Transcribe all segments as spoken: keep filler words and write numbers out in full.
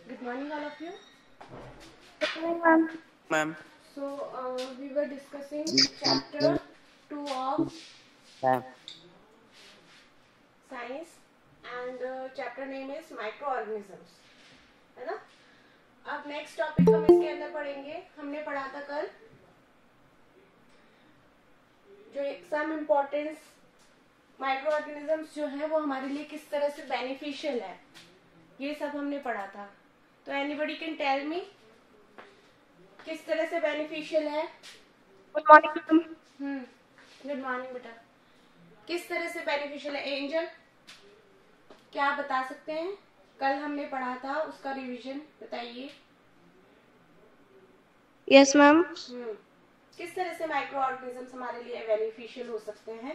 Good morning, all of you. Good morning, ma'am. Ma'am. So, uh, we were discussing chapter two of Ma'am. science, and uh, chapter name is microorganisms, है ना? अब next topic हम इसके अंदर पढ़ेंगे. हमने पढ़ा था कल जो सम इम्पोर्टेंस माइक्रो ऑर्गेनिजम्स जो है वो हमारे लिए किस तरह से बेनिफिशियल है, ये सब हमने पढ़ा था. तो एनीबडी कैन टेल मी किस तरह से बेनिफिशियल है? Good morning, ma'am. Hmm good morning बेटा. किस तरह से बेनिफिशियल है? एंजल, क्या आप बता सकते हैं? कल हमने पढ़ा था, उसका रिवीजन बताइए. Yes ma'am. हम्म किस तरह से माइक्रो ऑर्गेनिजम्स हमारे लिए बेनिफिशियल हो सकते हैं?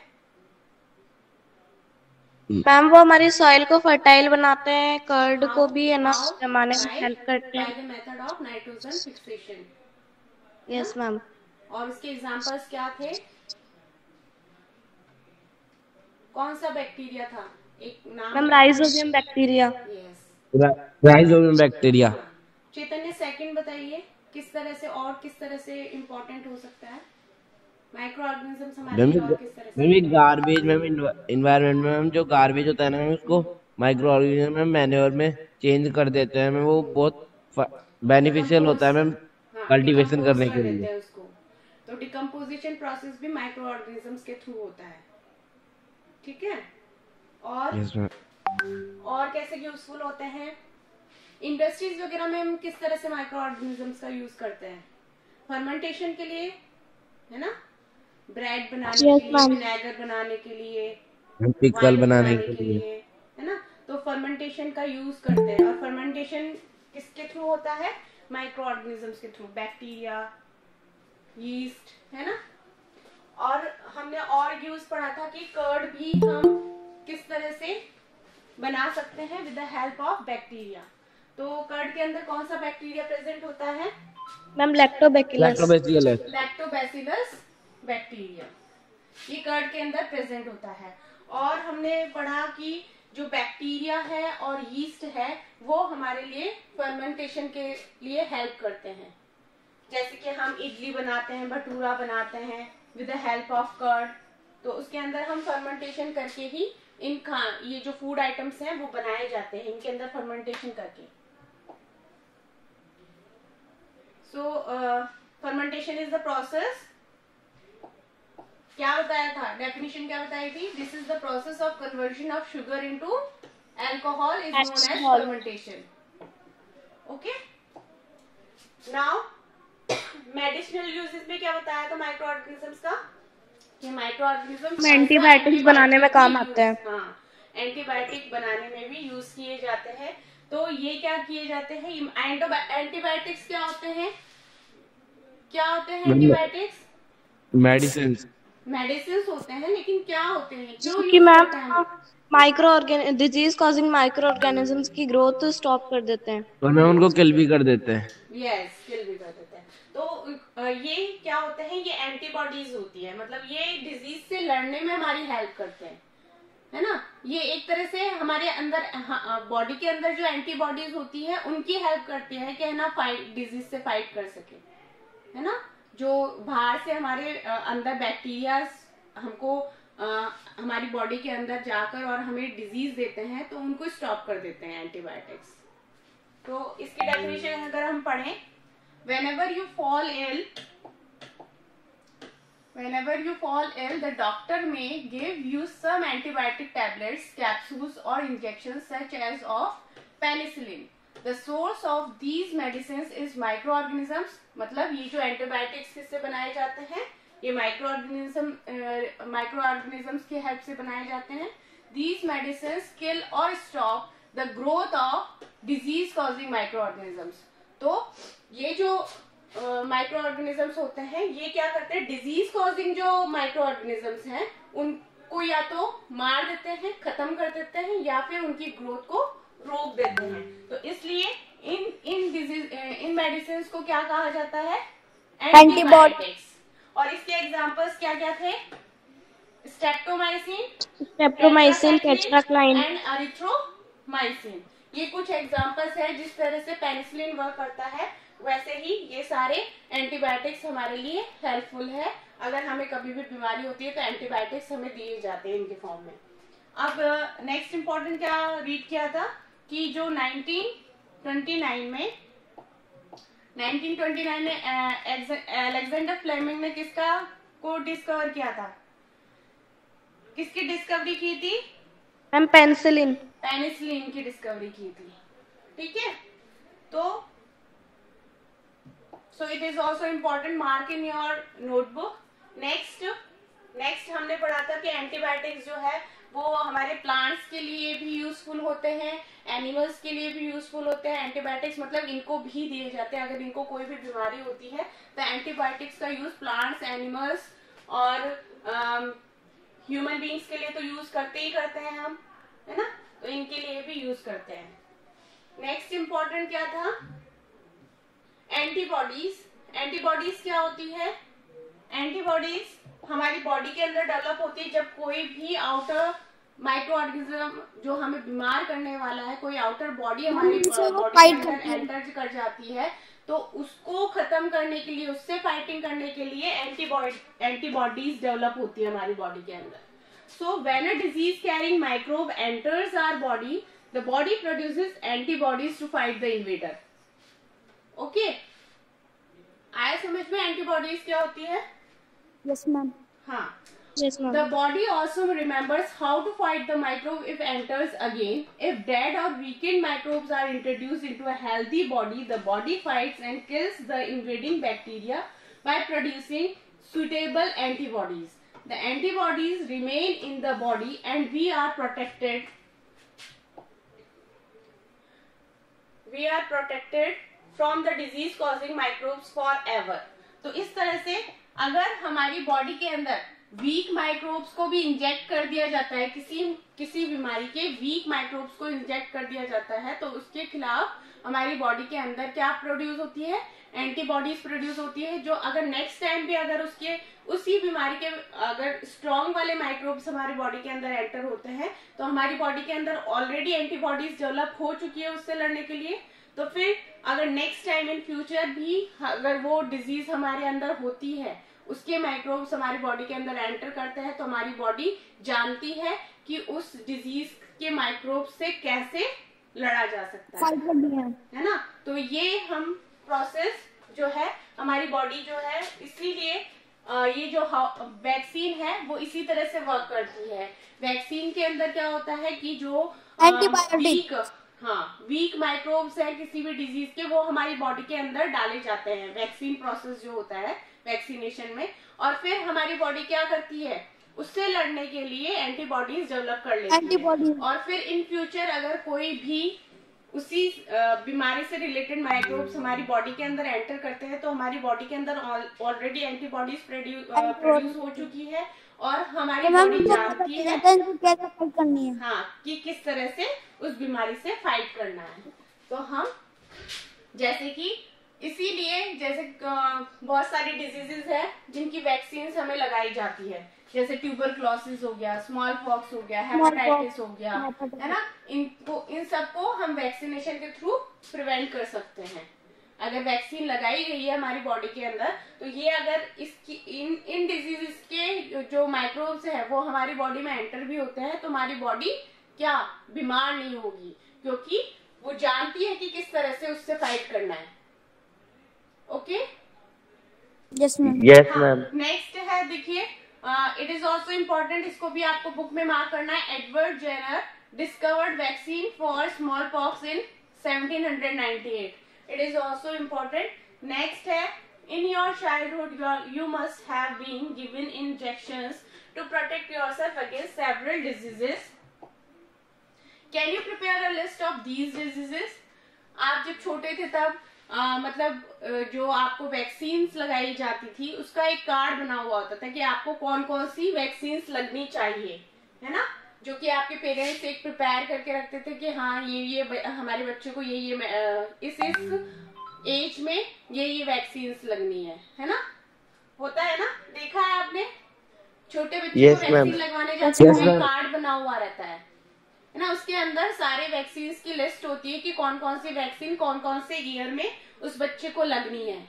मैम वो हमारी सॉइल को फर्टाइल बनाते हैं, कर्ड को भी है ना जमाने में हेल्प करते बाय हैं. The method of nitrogen fixation. Yes ma'am. और इसके एग्जांपल्स क्या थे? कौन सा बैक्टीरिया था? एक नाम. Ma'am rhizobium bacteria. Yes. Rhizobium bacteria. Chaitanya second बताइए किस तरह से और किस तरह से इम्पोर्टेंट हो सकता है माइक्रो ऑर्गेनिजम्स हमारे लिए, और किस तरह से? मैम गार्बेज मैम इन्वायरमेंट में मैम जो गार्बेज होता है ना मैम उसको माइक्रो ऑर्गेनिज्म में मैन्योर में चेंज कर देते हैं मैम. वो बहुत बेनिफिशियल होता है मैम कल्टीवेशन करने के लिए. हैं उसको. तो डिकम्पोजिशन प्रोसेस भी माइक्रो ऑर्गेनिजम्स के थ्रू होता है. ठीक है. और यस मैम. और कैसे यूजफुल होते हैं? इंडस्ट्रीज वगैरह में हम किस तरह से माइक्रो ऑर्गेनिजम्स का यूज करते हैं? फर्मेंटेशन के लिए, है ना? ब्रेड बनाने Yes, के लिए, ma'am. विनेगर बनाने के लिए, पिकल वाइन बनाने के लिए. है ना? तो फर्मेंटेशन का यूज करते हैं. और फर्मेंटेशन किसके थ्रू होता है? माइक्रो ऑर्गेनिजम्स के थ्रू. बैक्टीरिया, यीस्ट, है ना? और हमने और यूज पढ़ा था कि कर्ड भी हम किस तरह से बना सकते हैं with the help of bacteria. तो कर्ड के अंदर कौन सा बैक्टीरिया प्रेजेंट होता है? Ma'am lactobacillus. Lactobacillus. Lactobacillus bacteria, ये कर्ड के अंदर प्रेजेंट होता है. और हमने पढ़ा कि जो बैक्टीरिया है और यीस्ट है वो हमारे लिए फर्मेंटेशन के लिए हेल्प करते हैं. जैसे कि हम इडली बनाते हैं, भटूरा बनाते हैं with the help of curd. तो उसके अंदर हम फर्मेंटेशन करके ही इन खा ये जो फूड आइटम्स हैं वो बनाए जाते हैं इनके अंदर फर्मेंटेशन करके. So fermentation is the process. क्या बताया था? डेफिनेशन क्या बताई थी? This is the process of conversion of sugar into alcohol is known as Alcohol. Fermentation. Okay. Now medicinal uses में क्या बताया था माइक्रो ऑर्गेनिजम्स का? ये माइक्रो ऑर्गेनिजम्स एंटीबायोटिक्स बनाने में काम आते हैं. हाँ, एंटीबायोटिक बनाने में भी यूज किए जाते हैं. तो ये क्या किए जाते हैं? एंटीबायोटिक्स क्या होते हैं? क्या होते हैं एंटीबायोटिक्स? मेडिसिन. मेडिसिन होते हैं, लेकिन क्या होते हैं, क्यों क्योंकि यूज मैम करते हैं हम? Micro organ disease causing micro organisms की ग्रोथ स्टॉप कर देते हैं. और मैम उनको किल भी कर देते हैं. यस, किल भी कर देते हैं. तो अ, ये क्या होते हैं? ये एंटीबॉडीज होती है, मतलब ये डिजीज से लड़ने में हमारी हेल्प करते हैं, है ना? ये एक तरह से हमारे अंदर बॉडी के अंदर जो एंटीबॉडीज होती है उनकी हेल्प करती है कि है ना फाइट डिजीज से फाइट कर सके, है ना? जो बाहर से हमारे अ, अंदर बैक्टीरिया हमको आ, हमारी बॉडी के अंदर जाकर और हमें डिजीज देते हैं तो उनको स्टॉप कर देते हैं एंटीबायोटिक्स. तो इसकी डेफिनेशन अगर हम पढ़ें, whenever you fall ill whenever you fall ill the doctor may give you some antibiotic tablets, capsules or injections such as of penicillin. The source of these medicines is microorganisms. मतलब ये जो antibiotics किससे बनाए जाते हैं? ये micro organism micro organisms की help से बनाए जाते हैं. These medicines kill or stop the growth of disease causing microorganisms. तो ये जो माइक्रो uh, ऑर्गेनिजम्स होते हैं ये क्या करते हैं? डिजीज कॉजिंग जो माइक्रो ऑर्गेनिजम्स हैं उनको या तो मार देते हैं, खत्म कर देते हैं, या फिर उनकी ग्रोथ को रोक देते हैं. तो इसलिए इन इन डिजीज इन मेडिसिन को क्या कहा जाता है? एंटीबायोटिक्स. और इसके एग्जांपल्स क्या क्या थे? Streptomycin, streptomycin, tetracycline and erythromycin. ये कुछ एग्जांपल्स है जिस तरह से पेनिसिलिन वर्क करता है, वैसे ही ये सारे एंटीबायोटिक्स हमारे लिए हेल्पफुल है। अगर हमें कभी भी बीमारी होती है तो एंटीबायोटिक्स हमें दिए जाते हैं इनके फॉर्म में। अब नेक्स्ट इम्पोर्टेंट क्या रीड किया था कि जो नाइनटीन ट्वेंटी नाइन में नाइनटीन ट्वेंटी नाइन में अलेक्जेंडर फ्लेमिंग ने किसका को डिस्कवर किया था, किसकी डिस्कवरी की थी? Ma'am penicillin. पेनिसिलिन की डिस्कवरी की थी। ठीक है, तो so it is also important, mark in your notebook. Next next हमने पढ़ा था कि एंटीबायोटिक्स जो है वो हमारे प्लांट्स के लिए भी यूजफुल होते हैं, एनिमल्स के लिए भी यूजफुल होते हैं। एंटीबायोटिक्स मतलब इनको भी दिए जाते हैं, अगर इनको कोई भी बीमारी होती है तो एंटीबायोटिक्स का यूज प्लांट्स, एनिमल्स और ह्यूमन बींग्स के लिए तो यूज करते ही करते हैं हम, है ना, तो इनके लिए भी यूज करते हैं। नेक्स्ट इंपॉर्टेंट क्या था? एंटीबॉडीज। एंटीबॉडीज क्या होती है? एंटीबॉडीज हमारी बॉडी के अंदर डेवलप होती है जब कोई भी आउटर माइक्रो ऑर्गेनिज्म जो हमें बीमार करने वाला है, कोई आउटर बॉडी हमारी बॉडी के अंदर एंटर कर जाती है, तो उसको खत्म करने के लिए, उससे फाइटिंग करने के लिए एंटीबॉडी एंटीबॉडीज डेवलप होती है हमारी बॉडी के अंदर। So when a disease carrying microbe enters our body, the body produces antibodies to fight the invader. Okay, आया समझ में एंटीबॉडीज क्या होती है? Yes ma'am. हाँ, Yes, ma'am. the body also remembers how to fight the microbe if enters again. If dead or weakened microbes are introduced into a healthy body, the body fights and kills the invading bacteria by producing suitable antibodies. The antibodies remain in the body and we are protected. We are protected from the disease causing microbes forever. तो इस तरह से अगर हमारी body के अंदर week microbes को भी इंजेक्ट कर दिया जाता है, किसी किसी बीमारी के वीक माइक्रोब्स को इंजेक्ट कर दिया जाता है, तो उसके खिलाफ हमारी बॉडी के अंदर क्या प्रोड्यूस होती है? एंटीबॉडीज प्रोड्यूस होती है, जो अगर नेक्स्ट टाइम भी अगर उसके उसी बीमारी के अगर स्ट्रॉन्ग वाले माइक्रोब्स हमारी बॉडी के अंदर एंटर होते हैं तो हमारी बॉडी के अंदर ऑलरेडी एंटीबॉडीज डेवलप हो चुकी है उससे लड़ने के लिए, तो फिर अगर नेक्स्ट टाइम इन फ्यूचर भी अगर वो डिजीज हमारे अंदर होती है, उसके माइक्रोब्स हमारी बॉडी के अंदर एंटर करते हैं, तो हमारी बॉडी जानती है कि उस डिजीज के माइक्रोब से कैसे लड़ा जा सकता है, है ना। तो ये हम प्रोसेस जो है हमारी बॉडी जो है, इसीलिए ये जो वैक्सीन है वो इसी तरह से वर्क करती है। वैक्सीन के अंदर क्या होता है कि जो वीक हाँ वीक माइक्रोब्स है किसी भी डिजीज के, वो हमारी बॉडी के अंदर डाले जाते हैं वैक्सीन प्रोसेस जो होता है वैक्सीनेशन में, और फिर हमारी बॉडी क्या करती है? उससे लड़ने के लिए एंटीबॉडीज डेवलप कर लेती है, और फिर इन फ्यूचर अगर कोई भी उसी बीमारी से रिलेटेड माइक्रोब्स हमारी बॉडी के अंदर एंटर करते हैं तो हमारी बॉडी के अंदर ऑलरेडी एंटीबॉडीज प्रोड्यूस हो चुकी है और हमारी बॉडी जानती है क्या फाइट करनी है, हाँ कि किस तरह से उस बीमारी से फाइट करना है। तो हम जैसे कि इसीलिए जैसे बहुत सारी डिजीजेस है जिनकी वैक्सीन हमें लगाई जाती है, जैसे ट्यूबरक्लोसिस हो गया, स्मॉल पॉक्स हो गया, हेपेटाइटिस हो गया, है ना। इनको इन सबको हम वैक्सीनेशन के थ्रू प्रिवेंट कर सकते हैं। अगर वैक्सीन लगाई गई है हमारी बॉडी के अंदर तो ये अगर इसकी इन इन डिजीजेस के जो माइक्रोब्स है वो हमारी बॉडी में एंटर भी होते हैं तो हमारी बॉडी क्या बीमार नहीं होगी, क्योंकि वो जानती है कि किस तरह से उससे फाइट करना है। Okay, yes ma'am. Yes ma'am. Next है देखिए, इट इज ऑल्सो इम्पोर्टेंट, इसको भी आपको बुक में मार्क करना है। Edward Jenner discovered vaccine for smallpox in seventeen ninety eight. It is also important. Next है, in your childhood you must have been given injections to protect yourself against several diseases. Can you prepare a list of these diseases? आप जब छोटे थे तब आ, मतलब जो आपको vaccines लगाई जाती थी उसका एक कार्ड बना हुआ होता था कि आपको कौन कौन सी वैक्सीन्स लगनी चाहिए, है ना, जो कि आपके पेरेंट्स एक प्रिपेयर करके रखते थे कि हाँ ये ये हमारे बच्चे को ये ये इस इस एज में ये ये वैक्सीन्स लगनी है, है ना, होता है ना, देखा है आपने छोटे बच्चे yes, को वैक्सीन लगवाने जाते हैं, yes, कार्ड बना हुआ रहता है, है ना, उसके अंदर सारे वैक्सीन की लिस्ट होती है कि कौन कौन सी वैक्सीन कौन कौन से ईयर में उस बच्चे को लगनी है।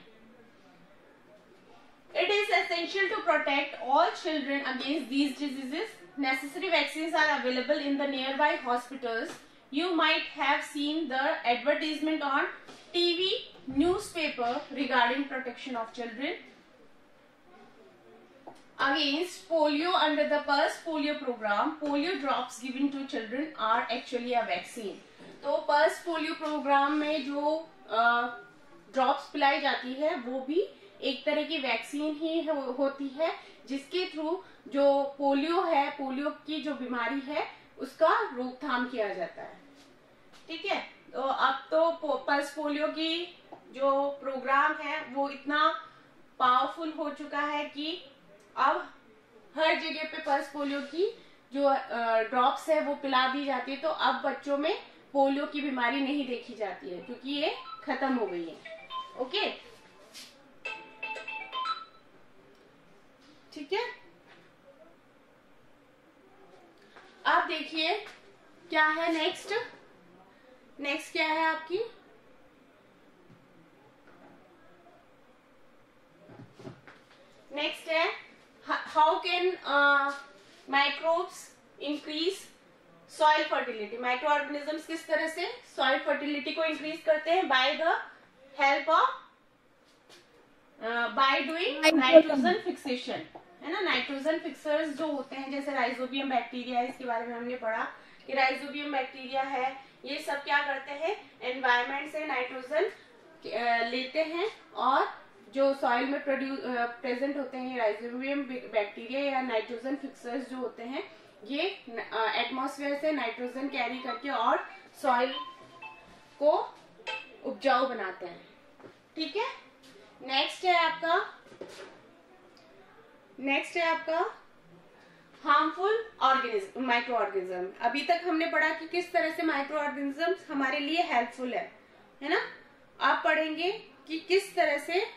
It is essential to protect all children against these diseases. Necessary vaccines are available in the nearby hospitals. You might have seen the advertisement on T V, newspaper regarding protection of children against polio under the Pulse Polio program. Polio drops given to children are actually a vaccine. तो Pulse Polio program में जो drops पिलाई जाती है वो भी एक तरह की वैक्सीन ही होती है, जिसके थ्रू जो पोलियो है, पोलियो की जो बीमारी है उसका रोकथाम किया जाता है। ठीक है, तो अब तो पल्स पोलियो की जो प्रोग्राम है वो इतना पावरफुल हो चुका है कि अब हर जगह पे पल्स पोलियो की जो ड्रॉप्स है वो पिला दी जाती है। तो अब बच्चों में पोलियो की बीमारी नहीं देखी जाती है क्योंकि ये खत्म हो गई है। ओके, ठीक है। अब देखिए क्या है नेक्स्ट। नेक्स्ट क्या है आपकी, नेक्स्ट है how can microbes increase soil fertility. Micro organisms किस तरह से सॉइल फर्टिलिटी को इंक्रीज करते हैं? By the help of by doing nitrogen fixation, है ना। नाइट्रोजन फिक्सर्स जो होते हैं जैसे राइजोबियम बैक्टीरिया, इसके बारे में हमने पढ़ा कि राइजोबियम बैक्टीरिया है, ये सब क्या करते हैं, एनवायरनमेंट से नाइट्रोजन लेते हैं और जो सॉइल में प्रोड्यूस प्रेजेंट होते हैं ये राइजोबियम बैक्टीरिया या नाइट्रोजन फिक्सर्स जो होते हैं ये एटमॉस्फेयर से नाइट्रोजन कैरी करके और सॉइल को उपजाऊ बनाते हैं। ठीक है, नेक्स्ट है आपका नेक्स्ट है आपका हार्मफुल ऑर्गेनिज्म, माइक्रो ऑर्गेनिज्म। अभी तक हमने पढ़ा कि किस तरह से माइक्रो ऑर्गेनिजम्स हमारे लिए हेल्पफुल है, है ना। आप पढ़ेंगे कि किस तरह से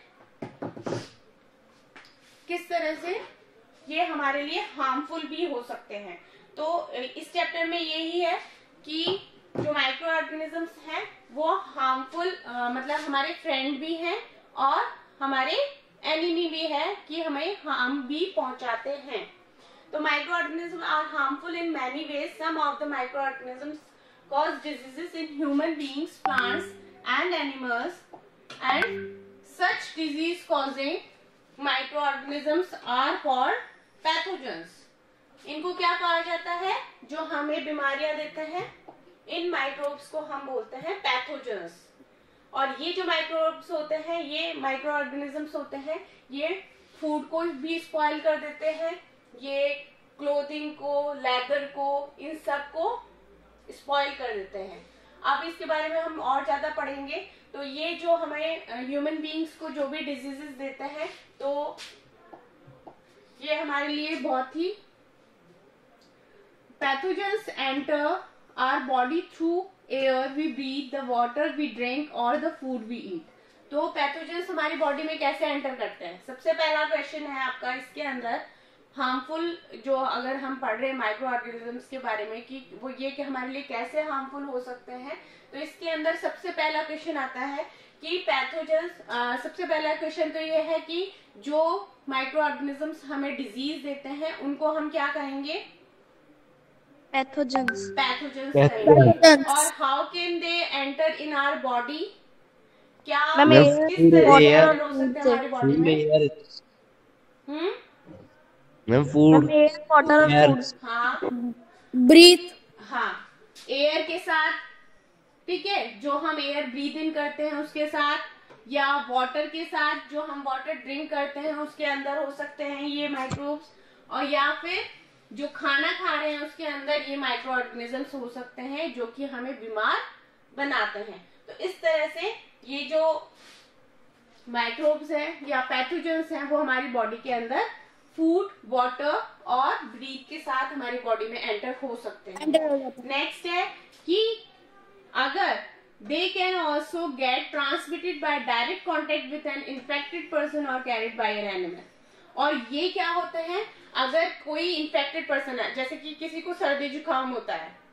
किस तरह से ये हमारे लिए हार्मफुल भी हो सकते हैं। तो इस चैप्टर में यही है कि जो माइक्रो ऑर्गेनिजम्स हैं वो हार्मफुल मतलब हमारे फ्रेंड भी हैं और हमारे एनिमी भी है कि हमें हार्म भी पहुंचाते हैं। तो micro organism are harmful in many ways. Some of the micro organisms cause diseases in human beings, plants and animals, and such disease causing micro organisms are called pathogens. इनको क्या कहा जाता है? जो हमें बीमारियां देते हैं इन माइक्रोब्स को हम बोलते हैं पैथोजेंस। और ये जो माइक्रोब्स होते हैं, ये माइक्रो ऑर्गेनिजम्स होते हैं, ये फूड को भी स्पॉइल कर देते हैं, ये क्लोथिंग को, लेदर को, इन सब को स्पॉइल कर देते हैं। अब इसके बारे में हम और ज्यादा पढ़ेंगे। तो ये जो हमें ह्यूमन बीइंग्स को जो भी डिजीजेस देते हैं तो ये हमारे लिए बहुत ही pathogens enter our body through air we breathe, the water we drink और द फूड वी ईट। तो पैथोजेंस हमारी बॉडी में कैसे एंटर करते हैं? सबसे पहला क्वेश्चन है आपका इसके अंदर हार्मफुल, जो अगर हम पढ़ रहे हैं माइक्रो ऑर्गेनिजम्स के बारे में कि वो ये कि हमारे लिए कैसे हार्मफुल हो सकते हैं, तो इसके अंदर सबसे पहला क्वेश्चन आता है कि पैथोजेंस, सबसे पहला क्वेश्चन तो ये है कि जो माइक्रो ऑर्गेनिजम्स हमें डिजीज देते हैं उनको हम क्या कहेंगे? पैथोजेंस। पैथोजेंस कहेंगे। और how can they enter in our body? क्या किस तरह से एंटर हो सकते हैं हमारी बॉडी में? हम्म मैम फूड, वाटर और फूड्स, हाँ, ब्रीथ, हाँ, एयर के साथ, ठीक है, जो हम एयर ब्रीथ इन करते हैं उसके साथ, या वाटर के साथ, जो हम वाटर ड्रिंक करते हैं उसके अंदर हो सकते हैं ये माइक्रोब्स, और या फिर जो खाना खा रहे हैं उसके अंदर ये माइक्रो ऑर्गेनिजम्स हो सकते हैं जो कि हमें बीमार बनाते हैं। तो इस तरह से ये जो माइक्रोब्स हैं या पैथोजेंस हैं वो हमारी बॉडी के अंदर फूड, वाटर और ब्रीथ के साथ हमारी बॉडी में एंटर हो सकते हैं। नेक्स्ट है कि अगर they can also get transmitted by direct contact with an infected person और कैरिड बाय एन एनिमल। और ये क्या होते हैं? अगर कोई इन्फेक्टेड पर्सन है, जैसे कि किसी को सर्दी जुकाम होता है,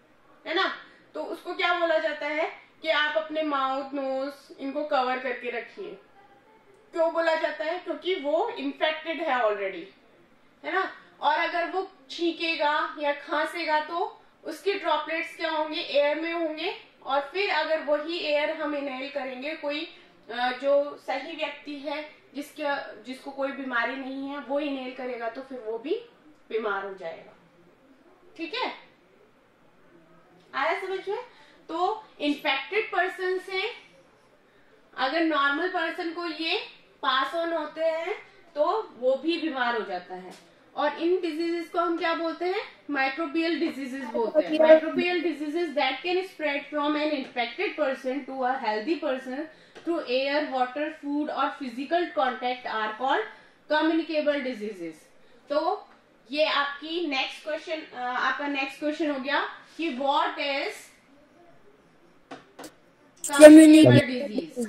है ना। तो उसको क्या बोला जाता है कि आप अपने माउथ नोज इनको कवर करके रखिए। क्यों बोला जाता है? क्योंकि वो इन्फेक्टेड है ऑलरेडी, है ना। और अगर वो छींकेगा या खांसेगा तो उसके ड्रॉपलेट्स क्या होंगे? एयर में होंगे। और फिर अगर वही एयर हम इनहेल करेंगे, कोई जो सही व्यक्ति है जिसके जिसको कोई बीमारी नहीं है वो इनहेल करेगा तो फिर वो भी बीमार हो जाएगा। ठीक है, आया समझ में? तो इन्फेक्टेड पर्सन से अगर नॉर्मल पर्सन को ये पास ऑन होते हैं तो वो भी बीमार हो जाता है। और इन डिजीजेस को हम क्या बोलते हैं? माइक्रोबियल डिजीजेस बोलते हैं। Microbial diseases that can spread from an infected person to a healthy person through air, water, food और physical contact are called communicable diseases. तो ये आपकी नेक्स्ट क्वेश्चन, आपका नेक्स्ट क्वेश्चन हो गया कि व्हाट इज कम्युनिकेबल डिजीज।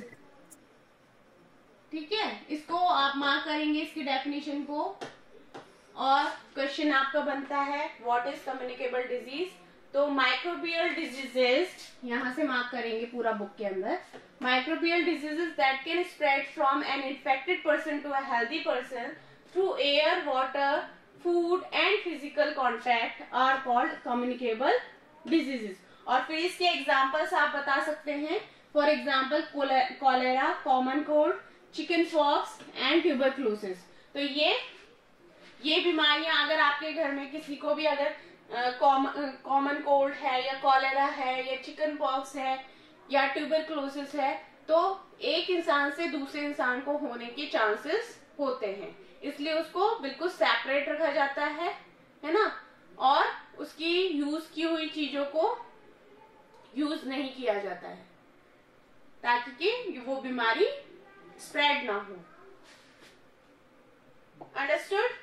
ठीक है, इसको आप मार्क करेंगे, इसकी डेफिनेशन को। और क्वेश्चन आपका बनता है व्हाट इज कम्युनिकेबल डिजीज। तो माइक्रोबियल डिजीजेस यहां से मार्क करेंगे पूरा बुक के अंदर। Microbial diseases that can spread from an infected person to a healthy person through air, water, food and physical contact are called communicable diseases. और फिर इसके एग्जाम्पल्स आप बता सकते हैं। For example cholera, common cold, chickenpox and tuberculosis. तो ये ये बीमारियां अगर आपके घर में किसी को भी अगर कॉमन कोल्ड है या कॉलेरा है या चिकन पॉक्स है या ट्यूबरक्लोसिस है तो एक इंसान से दूसरे इंसान को होने के चांसेस होते हैं, इसलिए उसको बिल्कुल सेपरेट रखा जाता है, है ना। और उसकी यूज की हुई चीजों को यूज नहीं किया जाता है ताकि कि वो बीमारी स्प्रेड ना हो। Understood?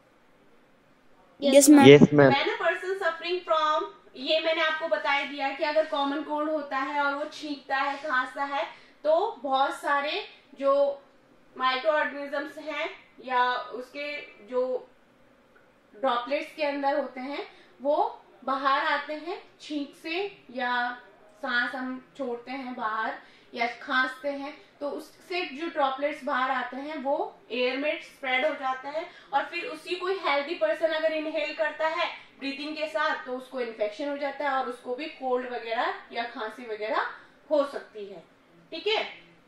Yes ma'am. Yes ma'am. When a person suffering from, ये मैंने आपको बता दिया कि अगर कॉमन कोल्ड होता है और वो छींकता है, खांसता है, तो बहुत सारे जो माइक्रो ऑर्गेनिजम्स हैं या उसके जो ड्रॉपलेट्स के अंदर होते हैं वो बाहर आते हैं छींक से, या सांस हम छोड़ते हैं बाहर या खांसते हैं तो उससे जो ड्रॉपलेट्स बाहर आते हैं वो एयर में स्प्रेड हो जाता है। और फिर उसी कोई हेल्दी पर्सन अगर इनहेल करता है ब्रीथिंग के साथ तो उसको इन्फेक्शन हो जाता है और उसको भी कोल्ड वगैरह या खांसी वगैरह हो सकती है। ठीक है,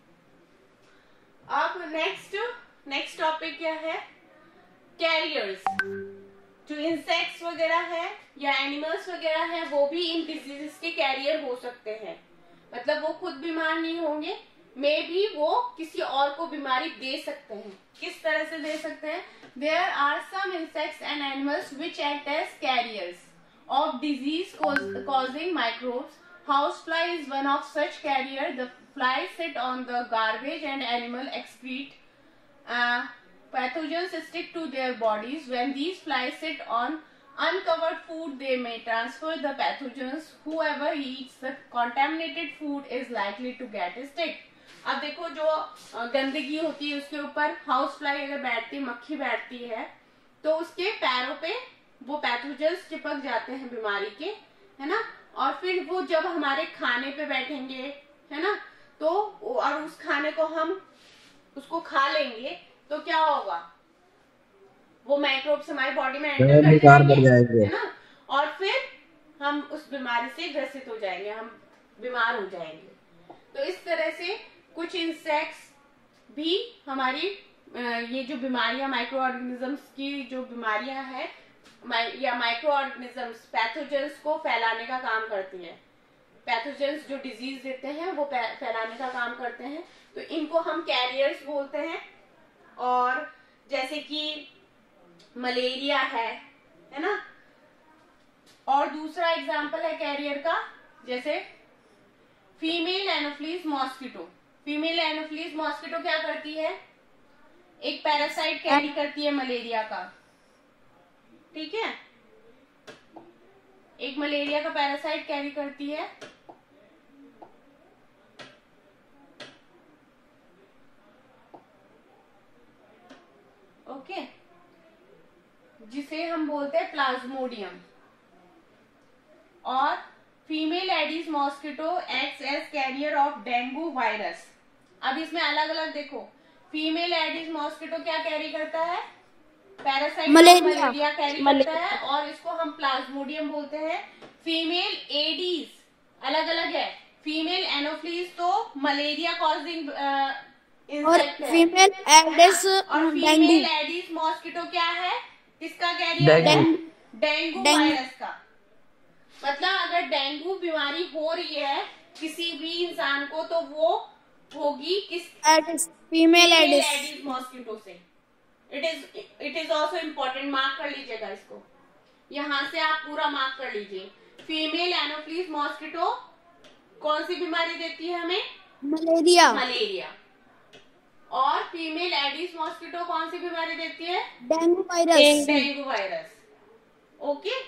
अब नेक्स्ट नेक्स्ट टॉपिक क्या है? कैरियर्स। जो इंसेक्ट्स वगैरह है या एनिमल्स वगैरह है वो भी इन डिजीजेस के कैरियर हो सकते हैं। मतलब वो खुद बीमार नहीं होंगे, मे भी वो किसी और को बीमारी दे सकते हैं। किस तरह से दे सकते हैं? There are some insects and animals which act as carriers of disease causing microbes. House fly is one of such carrier. The fly sit on the garbage and animal excreta pathogens stick to their bodies. When these flies sit on uncovered food, they may transfer the pathogens. Whoever eats the contaminated food is likely to get sick. अब देखो जो गंदगी होती है उसके ऊपर house fly अगर बैठती, मक्खी बैठती है तो उसके पैरों पे वो पैथोजेंस चिपक जाते हैं बीमारी के, है ना। और फिर वो जब हमारे खाने पे बैठेंगे, है ना, तो और उस खाने को हम उसको खा लेंगे तो क्या होगा? वो माइक्रोब्स हमारी बॉडी में एंटर कर जाएंगे, है ना, और फिर हम उस बीमारी से ग्रसित हो जाएंगे, हम बीमार हो जाएंगे। तो इस तरह से कुछ इंसेक्ट्स भी हमारी ये जो बीमारियां, माइक्रो ऑर्गेनिजम्स की जो बीमारियां हैं या माइक्रो ऑर्गेनिजम्स पैथोजेंस को फैलाने का काम करती है। पैथोजेंस जो डिजीज देते हैं वो फैलाने का काम करते हैं, तो इनको हम कैरियर्स बोलते हैं। और जैसे कि मलेरिया है, है ना। और दूसरा एग्जांपल है कैरियर का, जैसे female Anopheles mosquito. Female Anopheles mosquito क्या करती है? एक पैरासाइट कैरी करती है मलेरिया का, ठीक है, एक मलेरिया का पैरासाइट कैरी करती है। ओके, जिसे हम बोलते हैं प्लाज्मोडियम। और female Aedes mosquito acts as carrier of dengue virus. अब इसमें अलग अलग देखो, फीमेल एडिस मॉस्किटो क्या कैरी करता है, पैरासाइट मलेरिया कैरी करता है, और इसको हम प्लाज्मोडियम बोलते हैं। फीमेल एडीज अलग अलग है, फीमेल एनोफ्लीज तो मलेरिया कॉजिंग इंसेक्ट है, फीमेल एडिस और फीमेल एडिस मॉस्किटो क्या है, किसका कैरियर है, डेंगू वायरस का। मतलब अगर डेंगू बीमारी हो रही है किसी भी इंसान को तो वो होगी किस, Aedes, female Aedes Aedes mosquito से। It is it is also important, mark कर लीजिएगा इसको, यहाँ से आप पूरा मार्क कर लीजिए। फीमेल एनोफ्लीज मॉस्किटो कौन सी बीमारी देती है हमें, मलेरिया मलेरिया। और फीमेल एडिस मॉस्किटो कौन सी बीमारी देती है, dengue virus, dengue virus. Okay,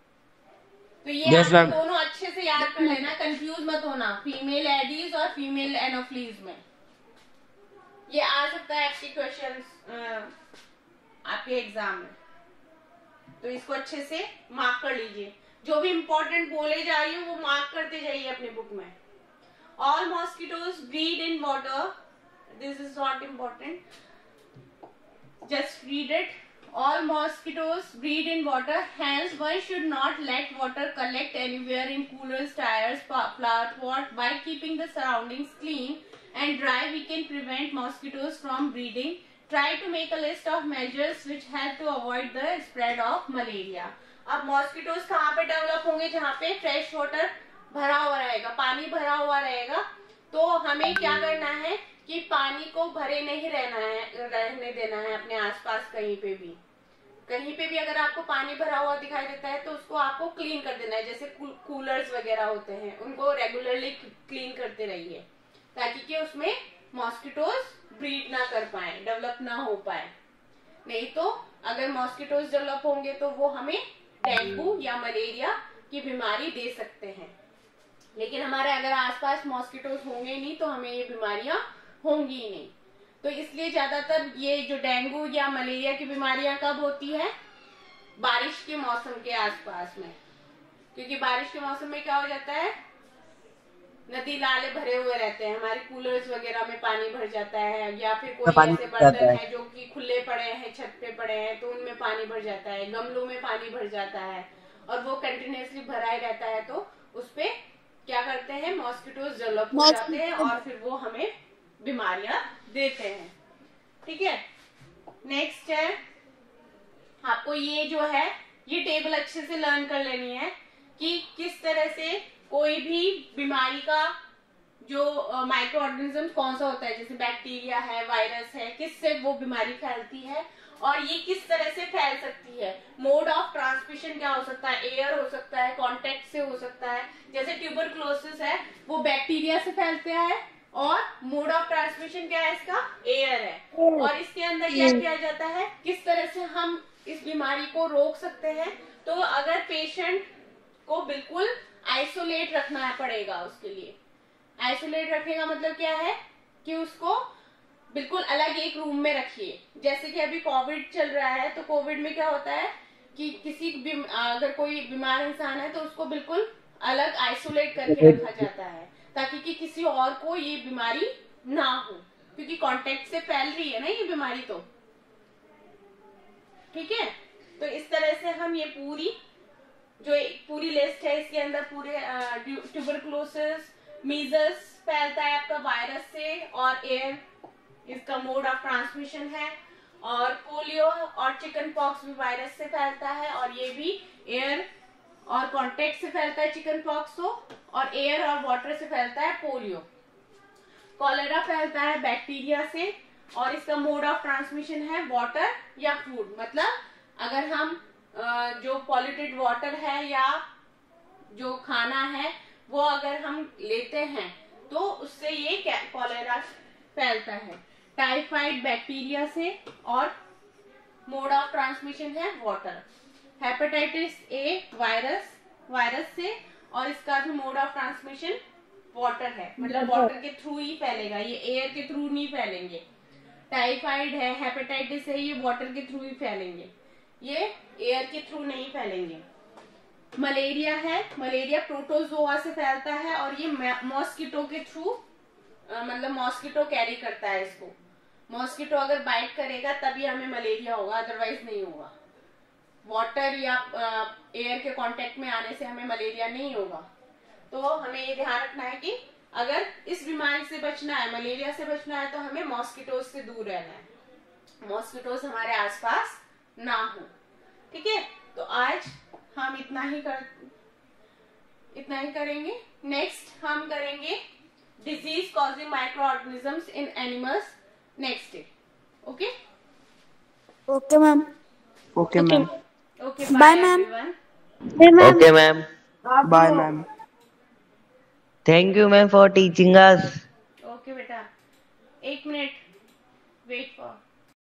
तो ये yes, आप दोनों अच्छे से याद कर लेना, कंफ्यूज मत होना फीमेल एडीज और फीमेल एनोफ्लीज में। ये आ सकता है आपके क्वेश्चन आपके एग्जाम में, तो इसको अच्छे से मार्क कर लीजिए। जो भी इंपॉर्टेंट बोले जा रही हो वो मार्क करते जाइए अपने बुक में। All mosquitoes breed in water, this is not important, just read it. All mosquitoes breed in water, hence one should not let water collect anywhere in coolers, tires, flower pot. By keeping the surroundings clean and dry, we can prevent mosquitoes from breeding. Try to make a list of measures which help to avoid the spread of malaria. अब mosquitoes कहाँ पे develop होंगे, जहाँ पे fresh water भरा हुआ रहेगा, पानी भरा हुआ रहेगा। तो हमें क्या करना है कि पानी को भरे नहीं रहना है, रहने देना है अपने आसपास। कहीं पे भी कहीं पे भी अगर आपको पानी भरा हुआ दिखाई देता है तो उसको आपको क्लीन कर देना है। जैसे कूलर्स वगैरह होते हैं उनको रेगुलरली क्लीन करते रहिए, ताकि कि उसमें मॉस्किटोज ब्रीड ना कर पाए, डेवलप ना हो पाए। नहीं तो अगर मॉस्किटोज डेवलप होंगे तो वो हमें डेंगू या मलेरिया की बीमारी दे सकते हैं। लेकिन हमारे अगर आसपास मॉस्किटोज होंगे नहीं तो हमें ये बीमारियां होंगी ही नहीं। तो इसलिए ज्यादातर ये जो डेंगू या मलेरिया की बीमारियां कब होती है, बारिश के मौसम के आसपास में। क्योंकि बारिश के मौसम में क्या हो जाता है, नदी नाले भरे हुए रहते हैं, हमारे कूलर्स वगैरह में पानी भर जाता है, या फिर कोई ऐसे बर्तन है जो कि खुले पड़े हैं, छत पे पड़े हैं, तो उनमें पानी भर जाता है, गमलों में पानी भर जाता है, और वो कंटिन्यूसली भरा ही रहता है। तो उसपे क्या करते हैं, मॉस्किटोज डेवलप हो जाते हैं और फिर वो हमें बीमारियां देते हैं। ठीक है, नेक्स्ट है आपको ये जो है ये टेबल अच्छे से लर्न कर लेनी है कि किस तरह से कोई भी बीमारी का जो माइक्रो ऑर्गेनिज्म कौन सा होता है, जैसे बैक्टीरिया है, वायरस है, किससे वो बीमारी फैलती है और ये किस तरह से फैल सकती है। मोड ऑफ ट्रांसमिशन क्या हो सकता है, एयर हो सकता है, कॉन्टेक्ट से हो सकता है। जैसे ट्यूबरक्लोसिस है वो बैक्टीरिया से फैलता है और मोड ऑफ ट्रांसमिशन क्या है इसका, एयर है। और इसके अंदर क्या किया जाता है, किस तरह से हम इस बीमारी को रोक सकते हैं। तो अगर पेशेंट को बिल्कुल आइसोलेट रखना पड़ेगा, उसके लिए आइसोलेट रखने का मतलब क्या है कि उसको बिल्कुल अलग एक रूम में रखिए। जैसे कि अभी कोविड चल रहा है, तो कोविड में क्या होता है कि किसी अगर कोई बीमार इंसान है तो उसको बिल्कुल अलग आइसोलेट करके रखा जाता है, ताकि कि किसी और को ये बीमारी ना हो, क्योंकि कांटेक्ट से फैल रही है ना ये बीमारी। तो ठीक है, तो इस तरह से हम ये पूरी जो पूरी लिस्ट है इसके अंदर पूरे ट्यूबरक्लोसिस, मीजल्स फैलता है आपका वायरस से और एयर इसका मोड ऑफ ट्रांसमिशन है, और पोलियो और चिकन पॉक्स भी वायरस से फैलता है और ये भी एयर और कांटेक्ट से फैलता है चिकन पॉक्स को, और एयर और वाटर से फैलता है पोलियो। कॉलेरा फैलता है बैक्टीरिया से और इसका मोड ऑफ ट्रांसमिशन है वाटर या फूड। मतलब अगर हम जो पॉल्यूटेड वाटर है या जो खाना है वो अगर हम लेते हैं तो उससे ये कॉलेरा फैलता है। टाइफाइड बैक्टीरिया से और मोड ऑफ ट्रांसमिशन है water. Hepatitis A virus virus से और इसका भी मोड ऑफ ट्रांसमिशन वाटर है, मतलब वाटर के थ्रू ही फैलेगा, ये एयर के थ्रू नहीं फैलेंगे। टाइफाइड है, हेपेटाइटिस है, ये वाटर के थ्रू ही फैलेंगे, ये एयर के थ्रू नहीं फैलेंगे। मलेरिया है, मलेरिया प्रोटोजोआ से फैलता है और ये मॉस्किटो के थ्रू, मतलब मॉस्किटो कैरी करता है इसको। मॉस्किटो अगर बाइट करेगा तभी हमें मलेरिया होगा, अदरवाइज नहीं होगा। वाटर या एयर के कांटेक्ट में आने से हमें मलेरिया नहीं होगा। तो हमें ये ध्यान रखना है कि अगर इस बीमारी से बचना है, मलेरिया से बचना है, तो हमें मॉस्किटोज से दूर रहना है, मॉस्किटोज हमारे आसपास ना हो। ठीक है, तो आज हम इतना ही कर इतना ही करेंगे। नेक्स्ट हम करेंगे disease causing micro organisms in animals next day. Okay okay ma'am. Okay ma'am. Okay, Bye, bye ma'am. Everyone. Okay, ma'am. Bye ma'am. Thank you, ma'am, for teaching us. Okay बेटा, एक मिनट वेट फॉर